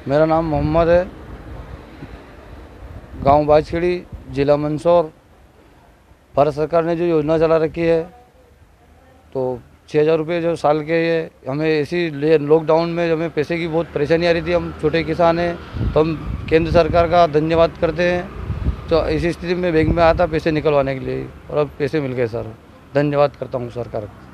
मेरा नाम मोहम्मद है, गांव बाजखेड़ी, ज़िला मंदसौर। भारत सरकार ने जो योजना चला रखी है तो 6,000 रुपये जो साल के ये हमें इसी लॉकडाउन में हमें पैसे की बहुत परेशानी आ रही थी। हम छोटे किसान हैं तो हम केंद्र सरकार का धन्यवाद करते हैं। तो इसी स्थिति में बैंक में आया था पैसे निकलवाने के लिए और अब पैसे मिल गए सर। धन्यवाद करता हूँ सरकार का।